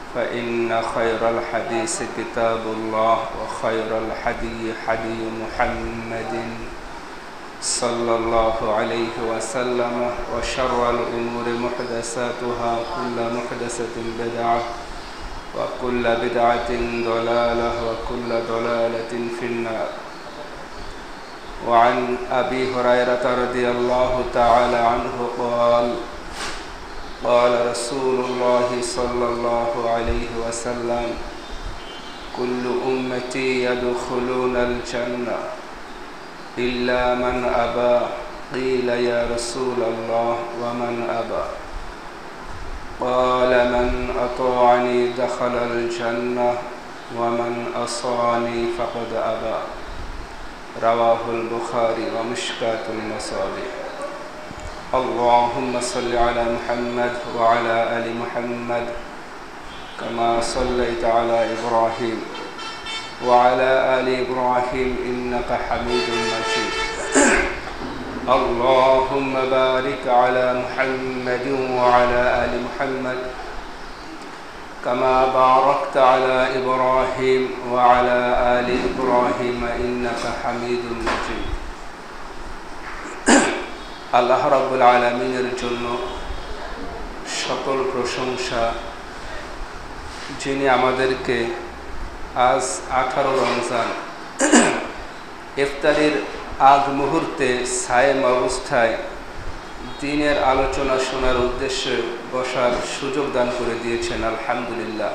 فإن خير الحديث كتاب الله وخير الهدي هدي محمد صلى الله عليه وسلم وشر الأمور محدثاتها كل محدثة بدعة وكل بدعة ضلالة وكل ضلالة في النار. وعن أبي هريرة رضي الله تعالى عنه قال رسول الله صلى الله عليه وسلم كل أمتي يدخلون الجنة إلا من أبى قيل يا رسول الله ومن أبى قال من أطاعني دخل الجنة ومن عصاني فقد أبى رواه البخاري ومشكاة المصابيح. اللهم صل على محمد وعلى آل محمد كما صليت على إبراهيم وعلى آل إبراهيم إنك حميد مجيد. اللهم بارك على محمد وعلى آل محمد كما باركت على إبراهيم وعلى آل إبراهيم إنك حميد مجيد. আল্লাহ রাব্বুল আলামিনের জন্য সকল প্রশংসা, যিনি আমাদেরকে আজ 18 রমজান ইফতারির আগ মুহূর্তে সায়েম অবস্থায় দ্বীনের আলোচনা শোনার উদ্দেশ্যে বসার সুযোগ দান করে দিয়েছেন। আলহামদুলিল্লাহ।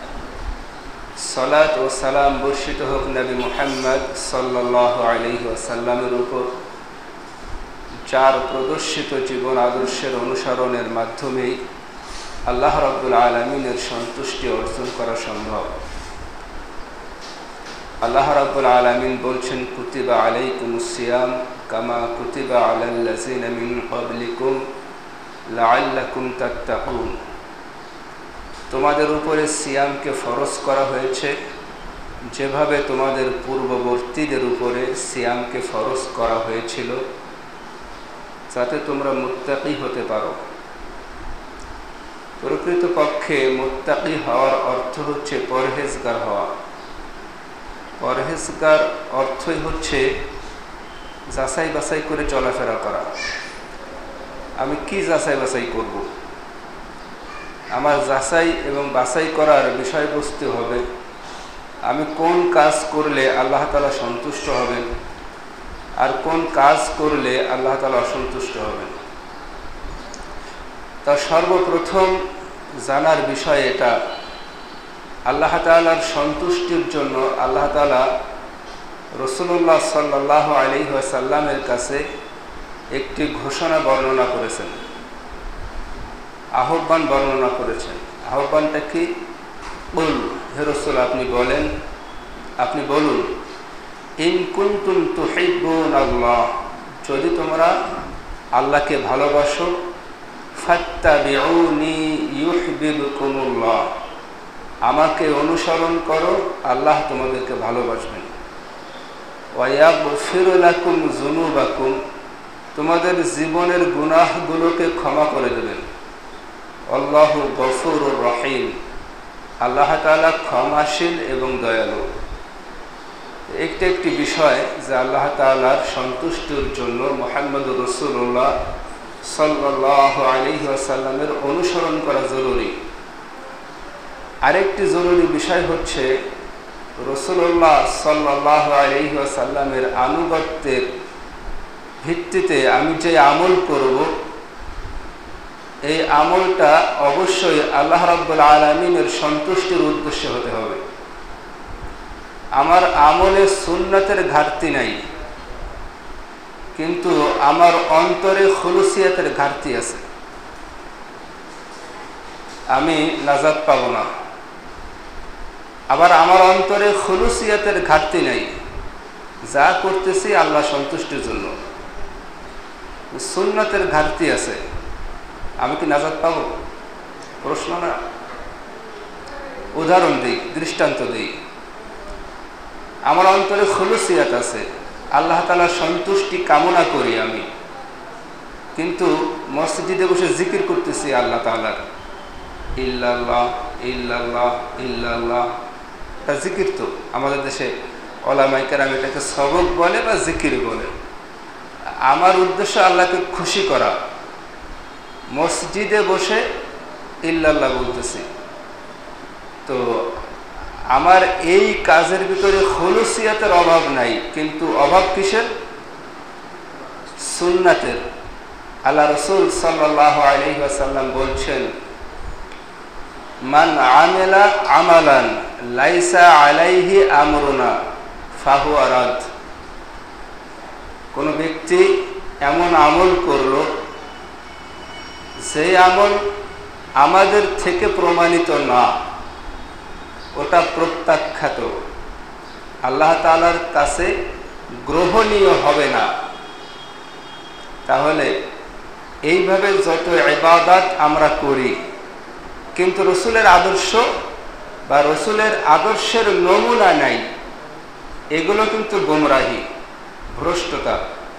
সালাত ও সালাম বর্ষিত হোক নবী মুহাম্মদ সাল্লাল্লাহু আলাইহি ওয়াসাল্লামের উপর, যার প্রদর্শিত জীবন আদর্শের অনুসরণের মাধ্যমেই আল্লাহ রাব্বুল আলামিনের সন্তুষ্টি অর্জন করা সম্ভব। আল্লাহ রাব্বুল আলামিন বলছেন কুতিবা আলাইকুমুস সিয়াম কামা কুতিবা আলাল্লাযিনা মিন ক্বাবলিকুম লাআল্লাকুম তাত্তাকুন। তোমাদের উপরে সিয়ামকে ফরজ করা হয়েছে যেভাবে তোমাদের পূর্ববর্তীদের উপরে সিয়ামকে ফরজ করা হয়েছিল, যাতে তোমরা মুত্তাকি হতে পারো। প্রকৃতপক্ষে মুত্তাকি হওয়ার অর্থ হচ্ছে পরহেজগার হওয়া। পরহেজগার অর্থই হচ্ছে যাচাই বাছাই করে চলাফেরা করা। আমি কি যাচাই বাছাই করব? আমার যাচাই এবং বাছাই করার বিষয়বস্তু হবে আমি কোন কাজ করলে আল্লাহ তাআলা সন্তুষ্ট হবেন আর কোন কাজ করলে আল্লাহ তাআলা অসন্তুষ্ট হবেন। তা সর্বপ্রথম জানার বিষয় এটা, আল্লাহ তাআলার সন্তুষ্টির জন্য আল্লাহ তাআলা রাসূলুল্লাহ সাল্লাল্লাহু আলাইহি ওয়াসাল্লামের কাছে একটি ঘোষণা বর্ণনা করেছেন, আহ্বান বর্ণনা করেছেন। আহ্বানটা কি? বল হে রাসূল, আপনি বলেন, আপনি বলুন, ইন কুনতুম তুহিব্বুনাল্লাহ, যদি তোমরা আল্লাহকে ভালোবাসো, ফাত্তাবিউনি ইউহিব্বুকুমুল্লাহ, আমাকে অনুসরণ করো, আল্লাহ তোমাদেরকে ভালোবাসবেন। ওয়া ইয়াগফিরু লাকুম যুনুবাকুম, তোমাদের জীবনের গুনাহগুলোকে ক্ষমা করে দেবেন। আল্লাহু গফুরুর রহিম, আল্লাহ তাআলা ক্ষমাশীল এবং দয়ালু। একটি বিষয় যে আল্লাহ তাআলার সন্তুষ্টির জন্য মুহাম্মদুর রাসূলুল্লাহ সাল্লাল্লাহু আলাইহি ওয়াসাল্লামের অনুসরণ করা জরুরি। আরেকটি জরুরি বিষয় হচ্ছে রাসূলুল্লাহ সাল্লাল্লাহু আলাইহি ওয়াসাল্লামের আনুগত্যের ভিত্তিতে আমি যে আমল করব, এই আমলটা অবশ্যই আল্লাহ রাব্বুল আলামিনের সন্তুষ্টির উদ্দেশ্যে হতে হবে। আমার আমলে সুন্নতের ঘাটতি নাই, কিন্তু আমার অন্তরে খুলুসিয়াতের ঘাটতি আছে, আমি নাজাত পাব না। আবার আমার অন্তরে খুলুসিয়াতের ঘাটতি নাই, যা করতেছি আল্লাহ সন্তুষ্টির জন্য, সুন্নতের ঘাটতি আছে, আমি কি নাজাত পাবো? প্রশ্ন না। উদাহরণ দিই, দৃষ্টান্ত দিই। আমার অন্তরে খুলুসিয়াত আছে, আল্লাহ তাআলার সন্তুষ্টি কামনা করি আমি, কিন্তু মসজিদে বসে জিকির করতেছি আল্লাহ তাআলার ইল্লাল্লাহ ইল্লাল্লাহ ইল্লাল্লাহ, এটা জিকির। তো আমাদের দেশে ওলামায়ে কেরাম এটাকে সবক বলে বা জিকির বলে। আমার উদ্দেশ্য আল্লাহকে খুশি করা। মসজিদে বসে ইল্লাল্লাহ বলতেছি, তো আমার এই কাজের ভিতরে খুলুসিয়াতের অভাব নাই, কিন্তু অভাব কিসের? সুন্নাতের। আল্লাহ রাসূল সাল্লাল্লাহু আলাইহি ওয়াসাল্লাম বলছেন, মান আমিলা আমালান লাইসা আলাইহি আমরুনা ফাহুয়া রাদ। কোন ব্যক্তি এমন আমল করলো সেই আমল আমাদের থেকে প্রমাণিত না, ওটা প্রত্যাখ্যাত, আল্লাহ তাআলার কাছে গ্রহণীয় হবে না। তাহলে এইভাবে যত ইবাদত আমরা করি, কিন্তু রসুলের আদর্শ বা রসুলের আদর্শের নমুনা নাই, এগুলো কিন্তু গোমরাহি, ভ্রষ্টতা।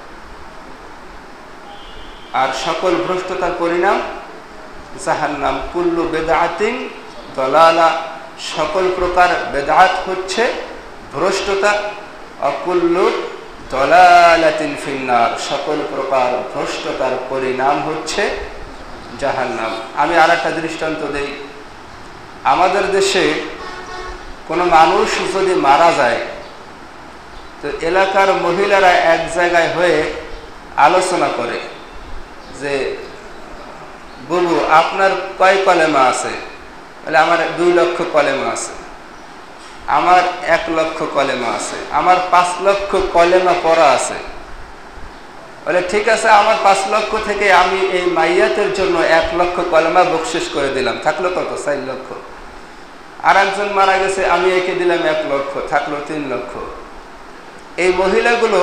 আর সকল ভ্রষ্টতার পরিণাম জাহান্নাম। কুল্লু বেদাতিন দলালা, সকল প্রকার বেদাত হচ্ছে ভ্রষ্টতা। অকুল্লু দলালাতিন ফিন্নার, সকল প্রকার ভ্রষ্টতার পরিণাম হচ্ছে জাহান্নাম। আমি আর একটা দৃষ্টান্ত দেই। আমাদের দেশে কোনো মানুষ যদি মারা যায়, তো এলাকার মহিলারা এক জায়গায় হয়ে আলোচনা করে যে বুবু আপনার কয় কলেমা আছে? বলে আমার 2 লক্ষ কলেমা আছে, আমার 1 লক্ষ কলেমা আছে, আমার 5 লক্ষ কলেমা পড়া আছে। বলে ঠিক আছে, আমার 5 লক্ষ থেকে আমি এই মাইয়াতের জন্য 1 লক্ষ কলেমা বকশিশ করে দিলাম, থাকলো কত? 4 লক্ষ। আর একজন মারা গেছে, আমি একে দিলাম 1 লক্ষ, থাকলো 3 লক্ষ। এই মহিলাগুলো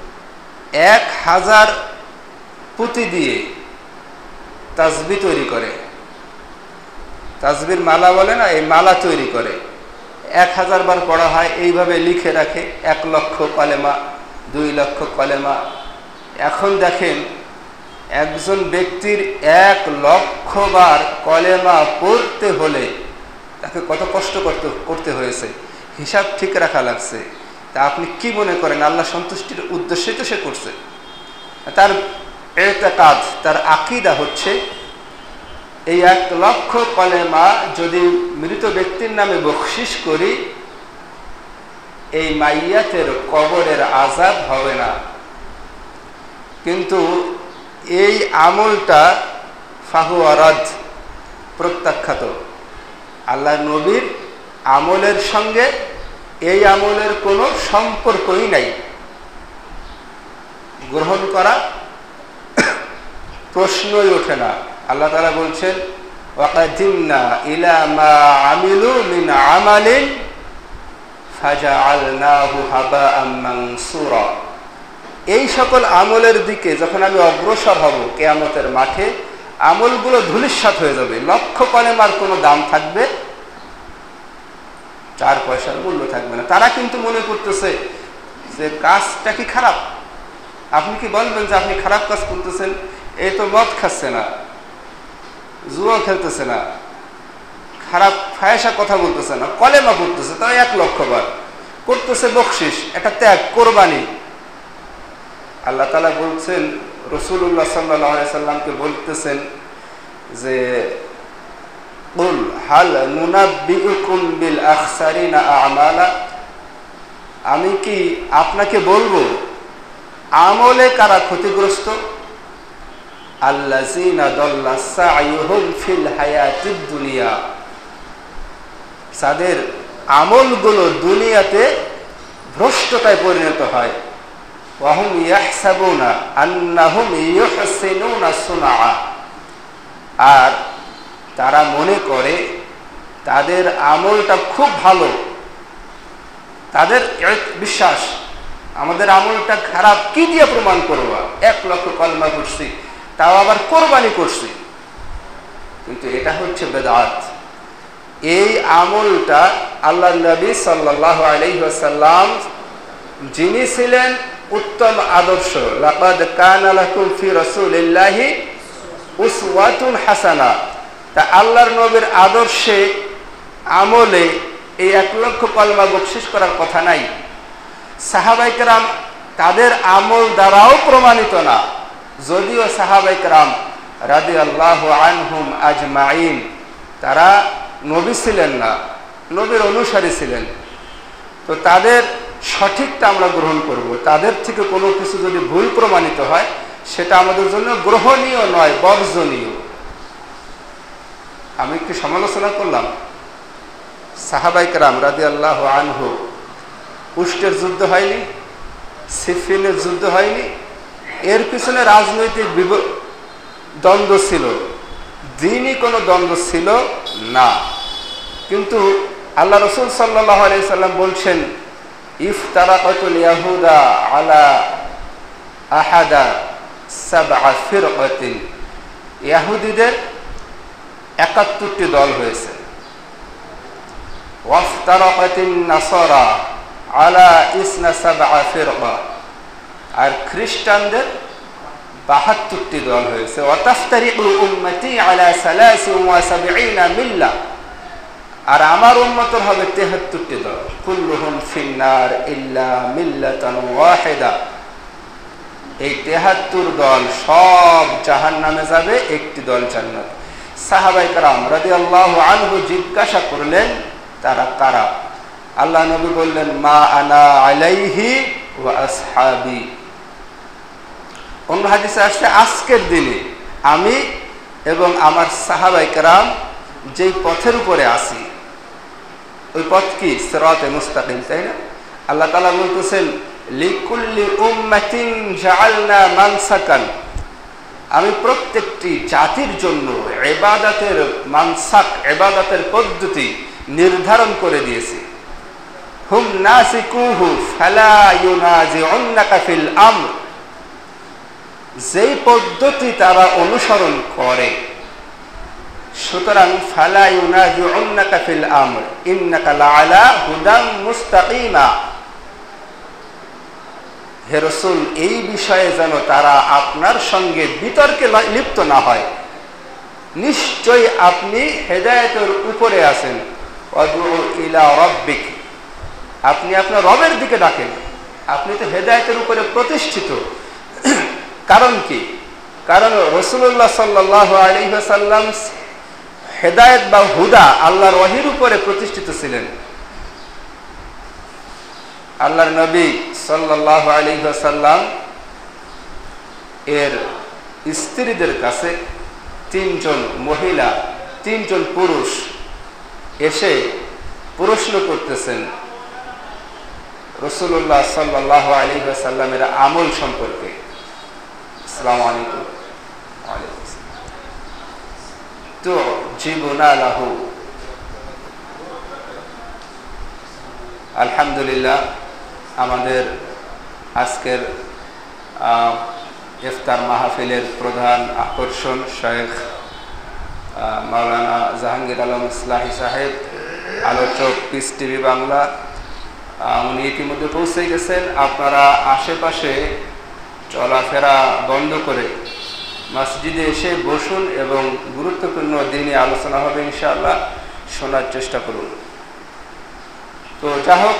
1000 পুঁতি দিয়ে তাসবিহ তৈরি করে, তাসবির মালা বলে না, এই মালা তৈরি করে, 1000 বার পড়া হয়। এইভাবে লিখে রাখে 1 লক্ষ কলেমা, 2 লক্ষ কলেমা। এখন দেখেন একজন ব্যক্তির 1 লক্ষ বার কলেমা পড়তে হলে তাকে কত কষ্ট করতে হয়েছে, হিসাব ঠিক রাখা লাগছে। তা আপনি কি মনে করেন আল্লাহ সন্তুষ্টির উদ্দেশ্যেই তো সে করছে? তার ইতিকাদ, তার আকীদা হচ্ছে এই 1 লক্ষ কলেমা যদি মৃত ব্যক্তির নামে বকশিশ করি, এই মাইয়াতের কবরের আযাব হবে না। কিন্তু এই আমলটা ফাহুয়া রাদ, প্রত্যাখ্যাত। আল্লাহর নবীর আমলের সঙ্গে এই আমলের কোনো সম্পর্কই নাই, গ্রহণ করা প্রশ্নই ওঠে না। আল্লাহ তাআলা বলছেন, ওয়াকাদিমনা ইলা মা আমিলু মিন আমালিন ফাজআলনাহু হাবাআম মানসুরা। এই সকল আমলের দিকে যখন আমি অগ্রসর হব কিয়ামতের মাঠে, আমলগুলো ধূলিসাৎ হয়ে যাবে, লক্ষ কলেমার কোনো দাম থাকবে, 4 পয়সার মূল্য থাকবে না। তারা কিন্তু মনে করতেছে যে কাজটা কি খারাপ। আপনি কি বলবেন যে আপনি খারাপ কাজ করতেছেন? এই তো মদ খাচ্ছে না, জুয়া খেলতেছে না, খারাপ ফায়সা কথা বলতেছে না, কলেমা পড়তেছে, তাই 1 লক্ষ বার করতেছে বকশিশ, একটা ত্যাগ, কোরবানি। আল্লাহ তাআলা বলছেন, রাসূলুল্লাহ সাল্লাল্লাহু আলাইহি সাল্লামকে বলতেছেন যে কুল হাল নুনাব্বিউকুম বিল আখসারিনা আমালা, আমি কি আপনাকে বলবো আমলে কারা ক্ষতিগ্রস্ত? আল্লাযীনা দাল্লা সা'য়ুহুম ফিল হায়াতিদ দুনিয়া, যাদের আমলগুলো দুনিয়াতে ভ্রষ্টতায় পরিণত হয়। ওয়াহুম ইয়াহসাবুনা আন্নাহুম ইউহসিনুনা সুনআ, আর তারা মনে করে তাদের আমলটা খুব ভালো। তাদের বিশ্বাস আমাদের আমলটা খারাপ, কি দিয়ে প্রমাণ করবা? 1 লক্ষ কলমা পড়ছি, তাও আবার কোরবানি করছি। কিন্তু এটা হচ্ছে বেদাত। এই আমলটা আল্লাহর নবী সাল্লাল্লাহু আলাইহি ওয়াসাল্লাম, যিনি ছিলেন উত্তম আদর্শ, লাকাদ কানা লাকুম ফি রাসূলিল্লাহি উসওয়াতুন হাসানা, তা আল্লাহর নবীর আদর্শে আমলে এই 1 লক্ষ কলমা বকশিশ করার কথা নাই। সাহাবায়ে কেরাম তাদের আমল দ্বারাও প্রমাণিত না, যদিও সাহাবায়ে কেরাম রাদিয়াল্লাহু আনহুম আজমাইন তারা নবী ছিলেন না, নবীর অনুসারী ছিলেন। তো তাদের সঠিকটা আমরা গ্রহণ করব, তাদের থেকে কোনো কিছু যদি ভুল প্রমাণিত হয় সেটা আমাদের জন্য গ্রহণীয় নয়, বর্জনীয়। আমি একটু সমালোচনা করলাম, সাহাবায়ে কেরাম রাদিয়াল্লাহু আনহু উষ্টের যুদ্ধ হয়নি, সিফিনের যুদ্ধ হয়নি, এর পিছনে রাজনৈতিক দ্বন্দ্ব ছিল, দ্বীনি কোনো দ্বন্দ্ব ছিল না। কিন্তু আল্লাহ রাসূল সাল্লাল্লাহু আলাইহি সাল্লাম বলছেন, ইফতারাকাতুল ইয়াহুদা আলা আহাদা সাবআ ফিরকাতিন, ইহুদিদের 71টি দল হয়েছে। ওয়াফতারাকাতিন নাসারা আলা ইসনা সাবআ ফিরকা, আর খ্রিস্টানদের 72টি দল হয়েছে। ওয়াতাফতারিকু উম্মতি আলা 73 মিল্লা, আর আমার উম্মতের হবে 73টি দল। কুল্লুহুম ফিন্নার ইল্লা মিল্লাতান ওয়াহিদা, এই 73 দল সব জাহান্নামে যাবে, একটি দল জান্নাত। সাহাবায়ে কেরাম রাদিয়াল্লাহু আনহু জিজ্ঞাসা করলেন তারা কারা? আল্লাহ নবী বললেন, মা আনা আলাইহি ওয়া আসহাবি। অন্য হাদিসে আসছে, আজকের দিনে আমি এবং আমার সাহাবায়ে কেরাম যেই পথের উপরে আছি, ওই পথ কি? সিরাতে মুস্তাকিম, তাই না? আল্লাহ তাআলা বলতেছেন, লিকুল্লি উম্মাতিন জাআলনা মানসাকান, আমি প্রত্যেকটি জাতির জন্য ইবাদতের মানসাক, ইবাদতের পদ্ধতি নির্ধারণ করে দিয়েছি। হুম নাসিকুহু ফালা ইউনাজিউন্নাকা ফিল আমর, যেই পদ্ধতি তারা অনুসরণ করে, সুতরাং ফালা ইউনাজিউন্নাকা ফিল আমর ইন্নাকা লাআলা হুদাম মুস্তাকিমা, হে রাসূল এই বিষয়ে যেন তারা আপনার সঙ্গে বিতর্কে লিপ্ত না হয়, নিশ্চয়ই আপনি হেদায়েতের উপরে আছেন। ওয়াদউ ইলা রাব্বিক, আপনি আপনার রবের দিকে ডাকেন, আপনি তো হেদায়েতের উপরে প্রতিষ্ঠিত। কারণ কি? কারণ রাসূলুল্লাহ সাল্লাল্লাহু আলাইহি ওয়াসাল্লাম হেদায়েত বা হুদা আল্লাহর ওহীর উপরে প্রতিষ্ঠিত ছিলেন। আল্লাহর নবী সাল্লাল্লাহু আলাইহি ওয়াসাল্লাম এর স্ত্রীদের কাছে 3 জন মহিলা, 3 জন পুরুষ এসে প্রশ্ন করতেছেন রাসূলুল্লাহ সাল্লাল্লাহু আলাইহি ওয়াসাল্লামের আমল সম্পর্কে। আসসালামু আলাইকুম। ওয়ালাইকুম আসসালাম। তো জীবনা লাহু, আলহামদুলিল্লাহ আমাদের আজকের ইফতার মাহফিলের প্রধান আকর্ষণ শেখ মাওলানা জাহাঙ্গীর আলম ইসলাহি সাহেব, আলোচক পিস টিভি বাংলা। উনি ইতিমধ্যে পৌঁছে গেছেন। আপনারা আশেপাশে চলাফেরা বন্ধ করে মসজিদে এসে বসুন এবং গুরুত্বপূর্ণ দিনে আলোচনা হবে ইনশাআল্লাহ, শোনার চেষ্টা করুন। তো যা হোক,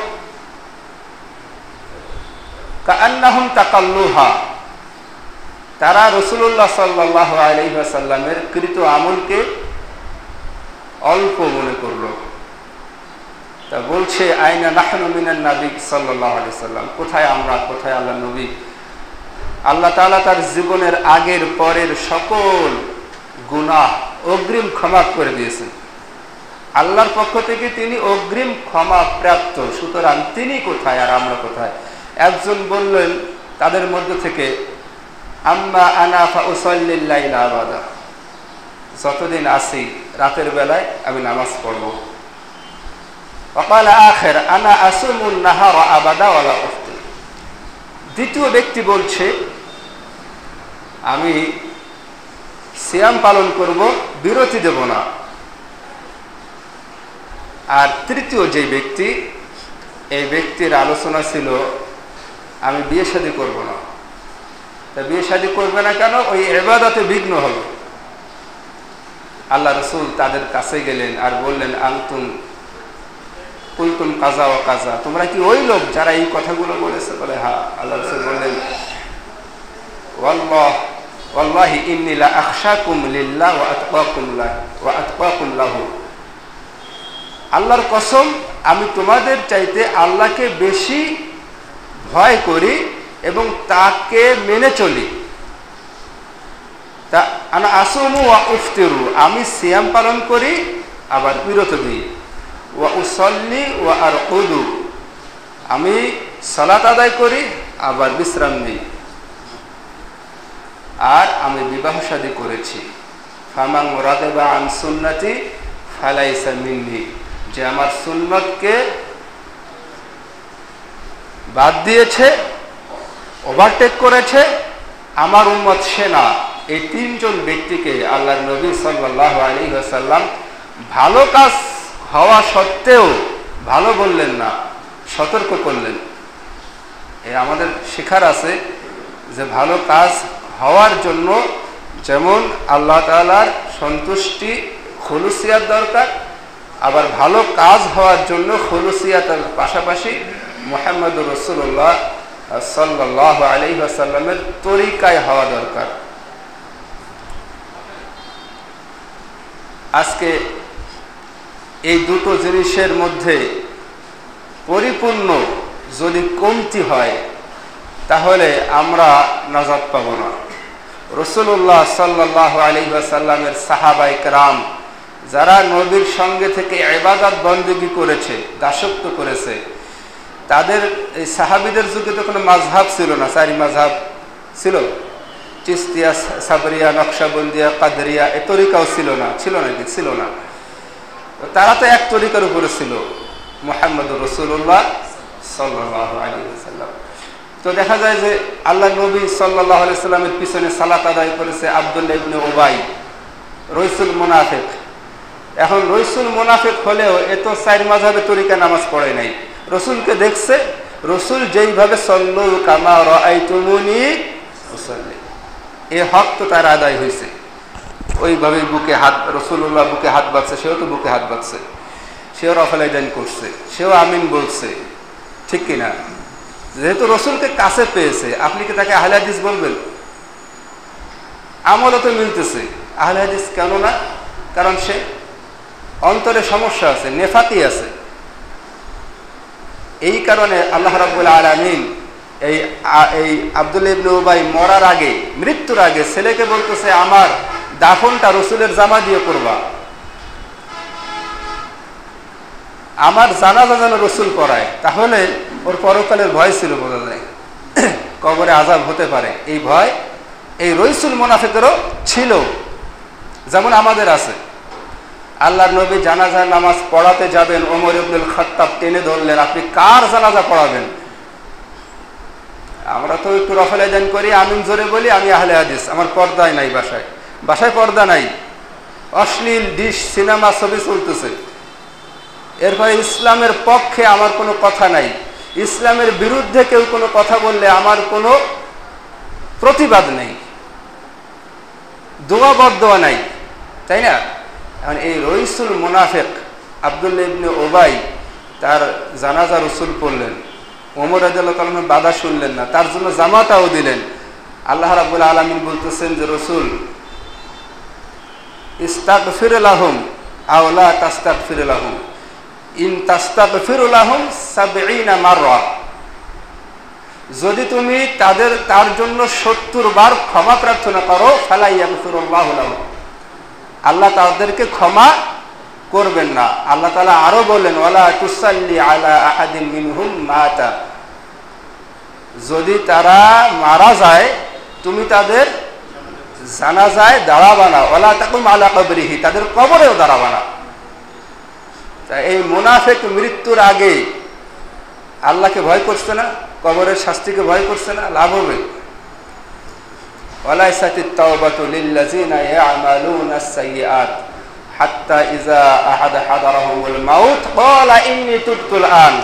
কাআন্নাহুম তাকাল্লুহা, তারা রাসূলুল্লাহ সাল্লাল্লাহু আলাইহি ওয়াসাল্লামের কৃত আমলকে অল্প মনে করল। তা বলছে, আইনা নাহনু মিনান নবী সাল্লাল্লাহু আলাইহি ওয়াসাল্লাম, কোথায় আমরা, কোথায় আল্লাহ নবী? আল্লাহ তাআলা তার জীবনের আগের পরের সকল গুনাহ অগ্রিম ক্ষমা করে দিয়েছেন। আল্লাহর পক্ষ থেকে তিনি অগ্রিম ক্ষমা প্রাপ্ত, সুতরাং তিনি কোথায় আর আমরা কোথায়? একজন বললেন তাদের মধ্যে থেকে, আম্মা আনা ফাউসাল্লিল লাইলা আবাদা, যতদিন আসি রাতের বেলায় আমি নামাজ পড়ব। ওয়াকালা আখির, আনা আসুমুন নাহারা আবাদা ওয়ালা উফতির। দ্বিতীয় ব্যক্তি বলছে, আমি সিয়াম পালন করব, বিরতি দেব না। আর তৃতীয় যে ব্যক্তি, এই ব্যক্তির আলোচনা ছিল, আমি বিয়ে শাদী করব না। তা বিয়ে শাদী করবে না কেন? ওই ইবাদতে বিঘ্ন হবে। আল্লাহ রাসূল তাদের কাছে গেলেন আর বললেন, আনতুম কুলতুম কাজা ওয়া কাজা, তোমরা কি ওই লোক যারা এই কথাগুলো বলেছে? বলে হ্যাঁ। আল্লাহ রাসূল বললেন ওয়াল্লাহি ইন্নী লা আখশাকুম লিল্লাহ ওয়া আতকাকুম লাহু, আল্লাহর কসম আমি তোমাদের চাইতে আল্লাহকে বেশি ভয় করি এবং তাকে মেনে চলি। তা আনা আসুমু ওয়া উফতিরু, আমি সিয়াম পালন করি আবার বিরত দিই। ওয়া উসাল্লি ওয়া আরকুদু, আমি সালাত আদায় করি আবার বিশ্রাম নিই। আর আমি বিবাহ শাদী করেছি। ফামান রাগিবা আন সুন্নতি ফালাইসা মিন্নি, যে আমার সুন্নতকে বাদ দিয়েছে, ওভারটেক করেছে, আমার উম্মত সে না। এই তিনজন ব্যক্তিকে আল্লাহর নবী সাল্লাল্লাহু আলাইহি ওয়াসাল্লাম ভালো কাজ হওয়া সত্ত্বেও ভালো বললেন না, সতর্ক করলেন। আমাদের শেখার আছে যে ভালো কাজ হওয়ার জন্য যেমন আল্লাহ তাআলার সন্তুষ্টি, খুলুসিয়াত দরকার, আবার ভালো কাজ হওয়ার জন্য খুলুসিয়াতের পাশাপাশি মুহাম্মদুর রাসূলুল্লাহ সাল্লাল্লাহু আলাইহি ওয়াসাল্লামের তরিকায় হওয়া দরকার। আজকে এই দুটো জিনিসের মধ্যে পরিপূর্ণ যদি কমতি হয় তাহলে আমরা নাজাত পাব না। রাসূলুল্লাহ সাল্লাল্লাহু আলাইহি ওয়াসাল্লামের সাহাবায়ে কেরাম যারা নবীর সঙ্গে থেকে ইবাদত বন্দেগী করেছে, দাসত্ব করেছে, তাদের এই সাহাবীদের যুগে তো কোনো মাযহাব ছিল না। চারি মাযহাব ছিল, চিশতিয়া, সাবরিয়া, নকশবন্দিয়া, কাদরিয়া, এই তরিকাও ছিল না। ছিল নাকি? ছিল না। তারা তো এক তরিকার উপরে ছিল, মুহাম্মদুর রাসূলুল্লাহ সাল্লাল্লাহু আলাইহি ওয়াসাল্লাম। তো দেখা যায় যে আল্লাহ নবী সাল্লাল্লাহু আলাইহি ওয়াসাল্লামের পিছনে সালাত আদায় করেছে আব্দুল্লাহ ইবনে উবাই, রইসুল মুনাফিক। এখন রইসুল মুনাফিক হলেও এত চারি মাযহাবে তরিকা নামাজ পড়ে নাই। রসুলকে দেখছে, রসুল যেইভাবে সল্লু কামা রাআইতুমুনি উসাল্লি, এই হক তো তার আদায় হয়েছে। ওইভাবে বুকে হাত, রাসূলুল্লাহ বুকে হাত বাঁধছে, সেও তো বুকে হাত বাঁধছে, সেও রফাল আদান করছে, সেও আমিন বলছে, ঠিক কিনা? যেহেতু রসুলকে কাছে পেয়েছে, আপনি কি তাকে আহলে হাদিস বলবেন? আমলও তো মিলতেছে, আহলে হাদিস কেন না? কারণ সে অন্তরে সমস্যা আছে, নেফাকি আছে। এই কারণে আল্লাহ রাব্বুল আলামিন এই আব্দুল্লাহ ইবনে উবাই মরার আগে, মৃত্যুর আগে ছেলেকে বলতেছে আমার দাফনটা রসুলের জামা দিয়ে করবা, আমার জানাজা যেন রসুল করায়। তাহলে ওর পরকালের ভয় ছিল, বোঝা যায় কবরে আযাব হতে পারে, এই ভয় এই রইসুল মুনাফিকেরও ছিল, যেমন আমাদের আছে। আল্লাহর নবী জানাজার নামাজ পড়াতে যাবেন, ওমর ইবনুল খাত্তাব টেনে ধরলেন, আপনি কার জানাজা পড়াবেন? আমরা তো একটু রফল আদান করি, আমিন জোরে বলি, আমি আহলে হাদিস, আমার পর্দায় নাই, বাসায় পর্দা নাই, অশ্লীল ডিশ, সিনেমা, ছবি চলতেছে। এরপরে ইসলামের পক্ষে আমার কোনো কথা নাই, ইসলামের বিরুদ্ধে কেউ কোনো কথা বললে আমার কোনো প্রতিবাদ নেই, দোয়া বদদোয়া নাই, তাই না? এখন এই রইসুল মুনাফিক আব্দুল্লাহ ইবনে উবাই, তার জানাজা রসুল পড়লেন, ওমর রাদিয়াল্লাহু তাআলা বাধা শুনলেন না, তার জন্য জামাতাও দিলেন। আল্লাহ রাব্বুল আলামিন বলতেছেন যে রসুল ইস্তাগফির লাহুম আও লা তাস্তাগফির লাহুম, ইন তাস্তাগফির লাহুম ৭০ মাররা, যদি তুমি তার জন্য ৭০ বার ক্ষমা প্রার্থনা করো, ফালা ইয়াগফিরুল্লাহু লাহুম, আল্লাহ তাদেরকে ক্ষমা করবেন না। আল্লাহ তাআলা আরো বলেন ওয়ালা তুসাল্লি আলা আহাদিন মিনহুম মাতা, যদি তারা মারা যায় তুমি তাদের জানাজায় দাঁড়াবা না, ওয়ালা তাকুম আলা কবরিহি, তাদের কবরেও দাঁড়াবা না। তা এই মুনাফিক মৃত্যুর আগে আল্লাহকে ভয় করছে না, কবরের শাস্তিকে ভয় করছে না, লাভ হবে। ওয়ালাইসাতিত তাওবাতু লিল্লাযিনা ইয়ামালুনা আস-সাইয়্যাত হাত্তা ইযা হাদারাহুমুল মাউত ক্বালা ইন্নী তুবতুল আন।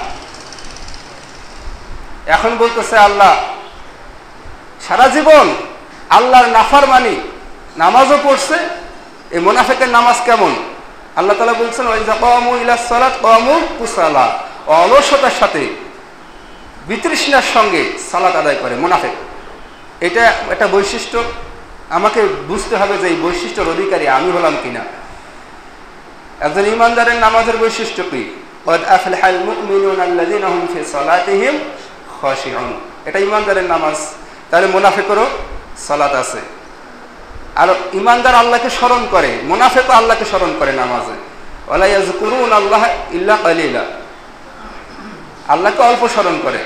এখন বলতেছে আল্লাহ সারা জীবন আল্লাহর নাফরমানি, নামাজও পড়ছে। এই মুনাফিকের নামাজ কেমন? আল্লাহ তাআলা বলছেন ওয়াইজা কামু ইলাস সালাত কামু কুসালা, অলসতার সাথে বিতৃষ্ণার সঙ্গে সালাত আদায় করে মুনাফিক। এটা একটা বৈশিষ্ট্য, আমাকে বুঝতে হবে যে এই বৈশিষ্ট্যের অধিকারী আমি হলাম কিনা। একজন ইমানদারের নামাজের বৈশিষ্ট্য কি? ক্বাদ আফলাহাল মুমিনুনা আল্লাযীনা হুম ফি সালাতিহিম খাশিউন, এটা ইমানদারের নামাজ। তাহলে মুনাফিকেরও সালাত আছে। আর ইমানদার আল্লাহকে স্মরণ করে, মুনাফিকও আল্লাহকে স্মরণ করে নামাজে। ওয়ালা ইয়াযকুরুনা আল্লাহ ইল্লা কালিলা, আল্লাহকে অল্প স্মরণ করে।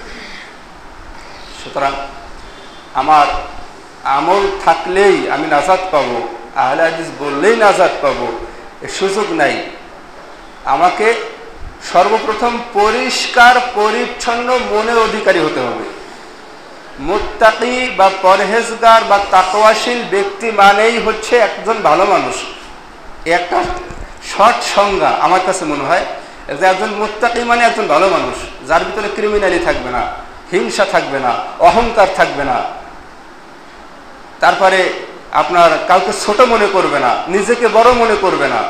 সুতরাং আমার আমল থাকলেই আমি নাজাত পাবো, আহলে হাদিস বললেই নাজাত পাবো, এর সুযোগ নাই। আমাকে সর্বপ্রথম পরিষ্কার পরিচ্ছন্ন মনের অধিকারী হতে হবে। মুত্তাকি বা পরহেজগার বা তাকওয়াশীল ব্যক্তি মানেই হচ্ছে একজন ভালো মানুষ। একটা শর্ট সংজ্ঞা আমার কাছে মনে হয় যে একজন মুত্তাকি মানে একজন ভালো মানুষ, যার ভিতরে ক্রিমিনালি থাকবে না, হিংসা থাকবে না, অহংকার থাকবে না, তারপরে আপনার কাউকে ছোট মনে করবে না, নিজেকে বড় মনে করবে না।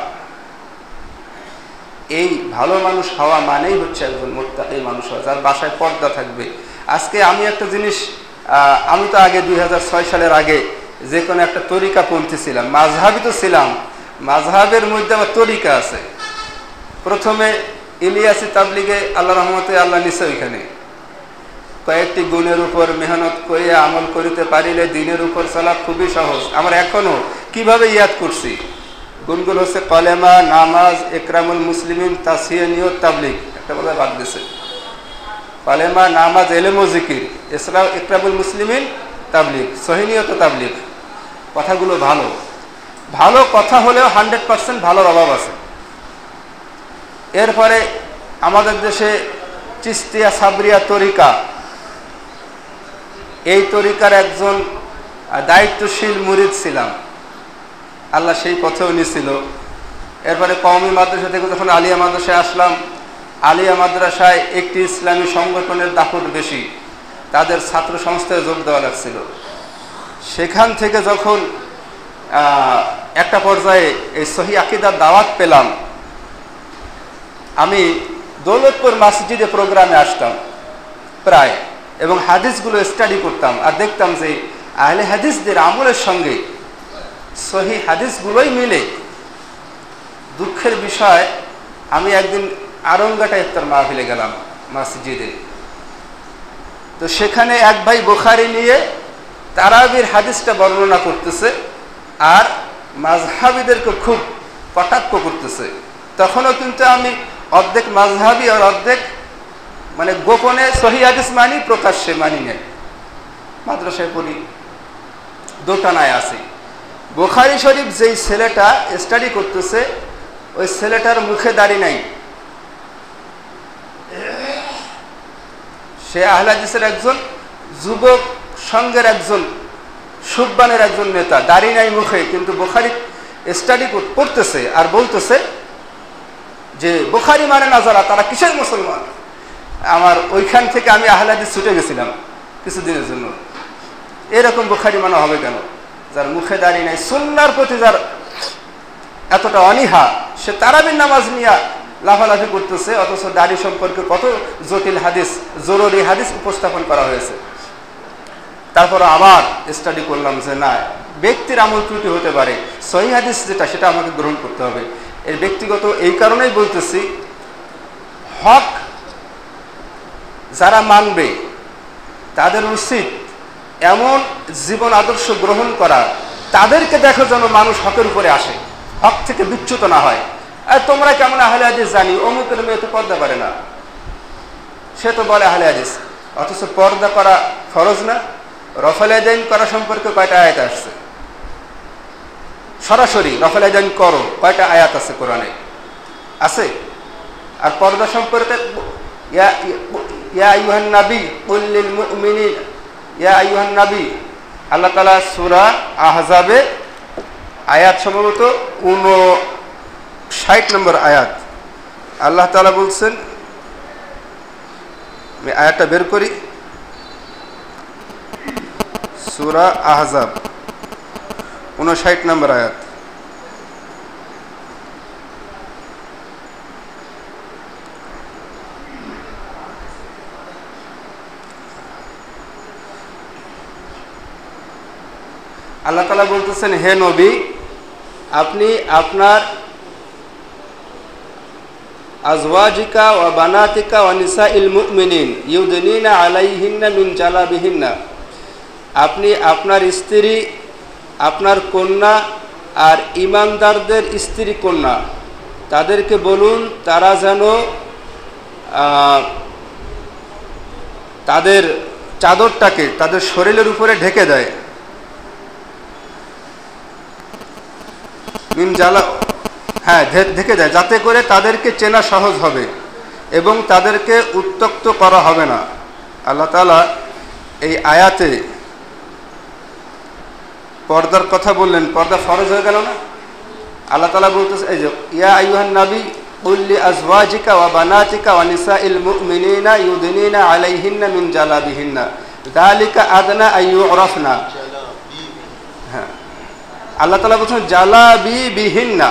এই ভালো মানুষ হওয়া মানেই হচ্ছে একজন মুত্তাকি মানুষ হওয়া, যার বাসায় পর্দা থাকবে। আজকে আমি একটা জিনিস, আমি তো আগে 2006 সালের আগে যে কোনো একটা তরিকা পন্থী ছিলাম, মাযহাবি তো ছিলাম, মাযহাবের মধ্যে আবার তরিকা আছে। প্রথমে ইলিয়াসি তাবলিগে আল্লাহ রহমতে আল্লাহ নিছে, ওইখানে কয়েকটি গুণের উপর মেহনত করে আমল করিতে পারিলে দিনের উপর চলা খুবই সহজ। আমরা এখনো কিভাবে ইয়াদ করছি গুণগুলো হচ্ছে কলেমা, নামাজ, একরামুল মুসলিমিন, তাসহিহ, নিয়ত, তাবলিগ। একটা কথা বাদ দিছে, কলেমা, নামাজ, ইলম ও জিকির, এছাড়াও একরামুল মুসলিমিন, তাবলিগ, সহিহ নিয়ত, তাবলিগ। কথাগুলো ভালো, ভালো কথা হলেও 100% ভালোর অভাব আছে। এরপরে আমাদের দেশে চিস্তিয়া সাবরিয়া তরিকা, এই তরিকার একজন দায়িত্বশীল মুরিদ ছিলাম, আল্লাহ সেই পথেও নিছিল। এরপরে কওমি মাদ্রাসা থেকে যখন আলিয়া মাদ্রাসায় আসলাম, আলিয়া মাদ্রাসায় একটি ইসলামী সংগঠনের দাপট বেশি, তাদের ছাত্র সংস্থায় যোগ দেওয়া লাগছিল। সেখান থেকে যখন একটা পর্যায়ে এই সহিহ আকীদার দাওয়াত পেলাম, আমি দৌলতপুর মসজিদে প্রোগ্রামে আসতাম প্রায়, এবং হাদিসগুলো স্টাডি করতাম আর দেখতাম যে আহলে হাদিসদের আমলের সঙ্গে সহিহ হাদিসগুলোই মিলে। দুঃখের বিষয়, আমি একদিন আরঙ্গাটা ইফতার মাহফিলে গেলাম মসজিদে, তো সেখানে এক ভাই বুখারী নিয়ে তারাবির হাদিসটা বর্ণনা করতেছে আর মাযহাবিদেরকে খুব কটাক্ষ করতেছে। তখনও কিন্তু আমি অর্ধেক মাযহাবি আর অর্ধেক মানে গোপনে সহিহ হাদিস মানি, প্রকাশ্যে মানি না। মাদ্রাসায় পড়ি, দোটানায় আছি। বুখারী শরীফ যেই ছেলেটা স্টাডি করতেছে, ওই ছেলেটার মুখে দাড়ি নাই। সে আহলে হাদিসের একজন যুবক সংঘের একজন সুববানের একজন নেতা, দাড়ি নাই মুখে, কিন্তু বুখারী স্টাডি করতেছে আর বলতেছে যে বুখারী মানে না যারা, তারা কিসের মুসলমান। আমার ওইখান থেকে আমি আহলে হাদিস ছুটে গেছিলাম কিছুদিনের জন্য। এরকম বুখারী মানে হবে কেন? যার মুখে দাড়ি নাই, সুন্নাহর প্রতি যার এতটা অনীহা, সে তারাবির নামাজ নিয়ে লাফালাফি করতেছে, অথচ দাড়ি সম্পর্কে কত জটিল হাদিস, জরুরি হাদিস উপস্থাপন করা হয়েছে। তারপর আবার স্টাডি করলাম যে না, ব্যক্তির আমল ত্রুটি হতে পারে, সহিহ হাদিস যেটা সেটা আমাকে গ্রহণ করতে হবে। এর ব্যক্তিগত এই কারণেই বলতেছি, হক যারা মানবে তাদের উচিত এমন জীবন আদর্শ গ্রহণ করা, তাদেরকে দেখো যেন মানুষ হকের উপরে আসে, হক থেকে বিচ্যুত না হয়। আর তোমরা কেমন আহলে হাদিস জানি, অমুকের মেয়ে তো পর্দা করে না, সে তো বলে আহলে হাদিস, অথচ পর্দা করা ফরজ না? রফল ইয়াদাইন করা সম্পর্কে কয়টা আয়াত আসছে? সরাসরি রফল ইয়াদাইন করো, কয়টা আয়াত আছে কোরআনে? আছে। আর পর্দা সম্পর্কে ইয়া আইয়ুহান নবী কুল লিল মুমিনিন, ইয়া আইয়ুহান নবী, আল্লাহ তাআলা সূরা আহজাবে আয়াত সম্ভবত 59 নম্বর আয়াত, আল্লাহ তাআলা বলছেন, আমি আয়াতটা বের করি, সূরা আহজাব 59 নম্বর আয়াত। আল্লাহ তাআলা বলতেছেন, হে নবী, আপনি আপনার আজওয়াজিকা ওয়া বানাতিকা ওয়া নিসাইল মুমিনিন ইউদনিনা আলাইহিন্না মিন জালাবিহিন্না, আপনি আপনার স্ত্রী, আপনার কন্যা আর ঈমানদারদের স্ত্রী কন্যা তাদেরকে বলুন তারা যেন তাদের চাদরটাকে তাদের শরীরের উপরে ঢেকে দেয়। মিন জালা, হ্যাঁ, ঢেকে দেয়, যাতে করে তাদেরকে চেনা সহজ হবে এবং তাদেরকে উত্ত্যক্ত করা হবে না। আল্লাহ তাআলা এই আয়াতে পর্দার কথা বললেন, পর্দা ফরজ হয়ে গেল না? আল্লাহ তাআলা বলতেছে, এই যে ইয়া আইয়ুহান নবী কুল লিআজওয়াজিকা ওয়া বানাতিকা ওয়া নিসাইল মুমিনিনা ইউদনিনা আলাইহিন্না মিন জালাবিহিন্না যালিকা আদনা আইয়ুরাফনা। হ্যাঁ, আল্লাহ তাআলা বলছেন জালাবিবিহিন্না,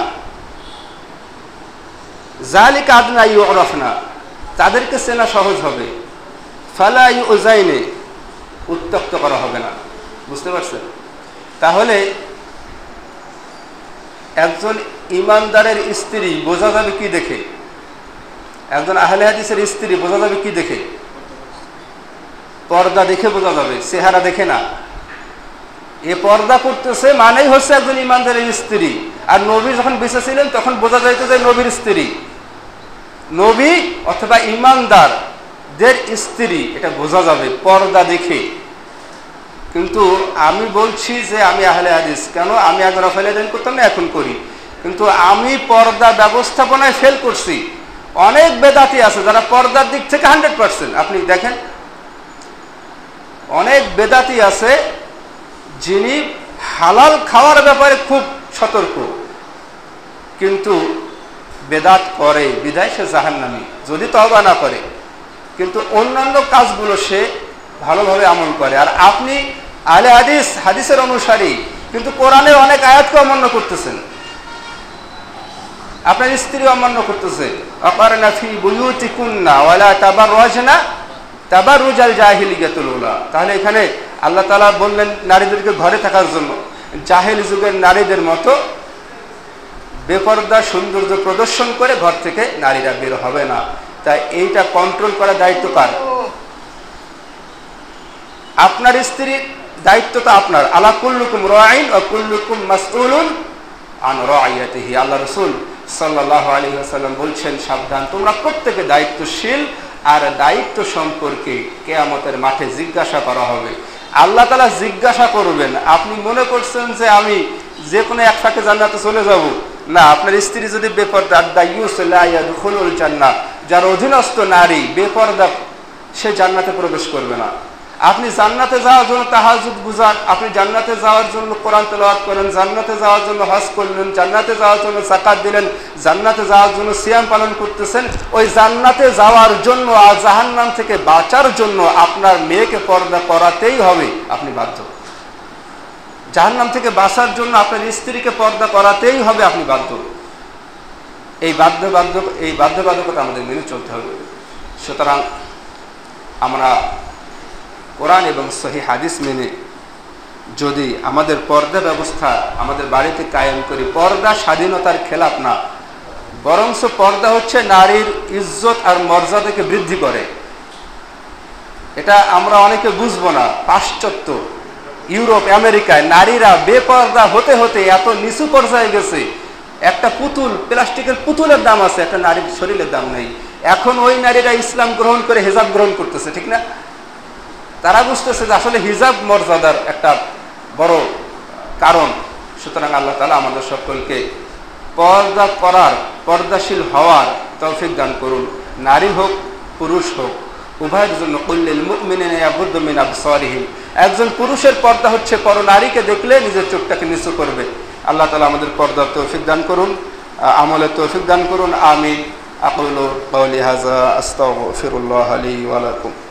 যালিকা আদনা আইয়ুরাফনা, তাদেরকে চেনা সহজ হবে। ফালা ইউজাইনে, উত্ত্যক্ত করা হবে না। বুঝতে পারছেন? তাহলে একজন ইমানদারের স্ত্রী বোঝা যাবে কি দেখে? একজন আহলে হাদিসের স্ত্রী বোঝা যাবে কি দেখে? পর্দা দেখে বোঝা যাবে, চেহারা দেখে না। এ পর্দা করতেছে মানেই হচ্ছে একজন ইমানদারের স্ত্রী। আর নবী যখন বেঁচে ছিলেন তখন বোঝা যাইত যে নবীর স্ত্রী, নবী অথবা ইমানদারদের স্ত্রী, এটা বোঝা যাবে পর্দা দেখে। কিন্তু আমি বলছি যে আমি আহলে হাদিস, কেন? আমি আগে রফাইল আদান করতাম না, এখন করি, কিন্তু আমি পর্দা ব্যবস্থাপনায় ফেল করছি। অনেক বেদাতি আছে যারা পর্দার দিক থেকে 100%। আপনি দেখেন, অনেক বেদাতি আছে যিনি হালাল খাওয়ার ব্যাপারে খুব সতর্ক, কিন্তু বেদাত করে বিদায় সে জাহান্নামী যদি তওবা না করে, কিন্তু অন্যান্য কাজগুলো সে ভালোভাবে আমল করে। আর আপনি আহলে হাদিস, হাদিসের অনুসারী, কিন্তু কোরআনের অনেক আয়াতকে অমান্য করতেছেন, আপনার স্ত্রী অমান্য করতেছে। আকারনা ফি বুয়ুতিকুন্না ওয়ালা তাবাররাজনা তাবাররুজাল জাহিলিয়াতুল উলা। তাহলে এখানে আল্লাহ তাআলা বললেন নারীদেরকে ঘরে থাকার জন্য, জাহেলি যুগের নারীদের মতো বেপরদা সৌন্দর্য প্রদর্শন করে ঘর থেকে নারীরা বের হবে না। তাই এইটা কন্ট্রোল করার দায়িত্ব কার? আপনার স্ত্রীর দায়িত্ব তো আপনার। আলা কুল্লুকুম রাঈন ওয়া কুল্লুকুম মাসউলুন আন রাইয়াতিহি। আল্লাহ রাসূল সাল্লাল্লাহু আলাইহি ওয়াসাল্লাম বলছেন, সাবধান, তোমরা প্রত্যেকে দায়িত্বশীল, আর দায়িত্ব সম্পর্কে কিয়ামতের মাঠে জিজ্ঞাসা করা হবে। আল্লাহ তাআলা জিজ্ঞাসা করবেন। আপনি মনে করছেন যে আমি যে কোনো এক ফাঁকে জান্নাতে চলে যাব? না, আপনার স্ত্রী যদি বেপরদা, দায়ুস লা ইয়াদখুলুল জান্নাহ, যার অধীনস্থ নারী বেপরদা, সে জান্নাতে প্রবেশ করবে না। আপনি জান্নাতে যাওয়ার জন্য তাহাজ্জুদ গুজার, আপনি জান্নাতে যাওয়ার জন্য কোরআন তেলাওয়াত করেন, জান্নাতে যাওয়ার জন্য হজ করলেন, জান্নাতে যাওয়ার জন্য যাকাত দিলেন, জান্নাতে যাওয়ার জন্য সিয়াম পালন করতেছেন, ওই জান্নাতে যাওয়ার জন্য আর জাহান্নাম থেকে বাঁচার জন্য আপনার মেয়েকে পর্দা করাতেই হবে, আপনি বাধ্য। জাহান্নাম থেকে বাঁচার জন্য আপনার স্ত্রীকে পর্দা করাতেই হবে, আপনি বাধ্য। এই বাধ্যবাধকতা আমাদের মেনে চলতে হবে। সুতরাং আমরা কোরআন এবং সহিহ হাদিস মেনে যদি আমাদের পর্দা ব্যবস্থা আমাদের বাড়িতে কায়েম করি, পর্দা স্বাধীনতার খেলাফ না, বরঞ্চ পর্দা হচ্ছে নারীর ইজ্জত আর মর্যাদাকে বৃদ্ধি করে। এটা আমরা অনেকে বুঝবো না। পাশ্চাত্য ইউরোপ, আমেরিকায় নারীরা বেপর্দা হতে হতে এত নিচু পর্যায়ে গেছে, একটা পুতুল, প্লাস্টিকের পুতুলের দাম আছে, একটা নারীর শরীরের দাম নেই। এখন ওই নারীরা ইসলাম গ্রহণ করে হিজাব গ্রহণ করতেছে, ঠিক না? তারা বুঝতেছে যে আসলে হিজাব মর্যাদার একটা বড় কারণ। সুতরাং আল্লাহ তাআলা আমাদের সকলকে পর্দা করার, পর্দাশীল হওয়ার তৌফিক দান করুন। নারী হোক পুরুষ হোক, উভয়ের জন্য কুল্লিল মুমিনিনা ইয়াগুদ্দু মিন আবসারিহিম। একজন পুরুষের পর্দা হচ্ছে পর নারীকে দেখলে নিজের চোখটাকে নিচু করবে। আল্লাহ তাআলা আমাদের পর্দার তৌফিক দান করুন, আমলের তৌফিক দান করুন। আমিন। আকুলু কাওলি হাযা আস্তাগফিরুল্লাহ লি ওয়া লাকুম।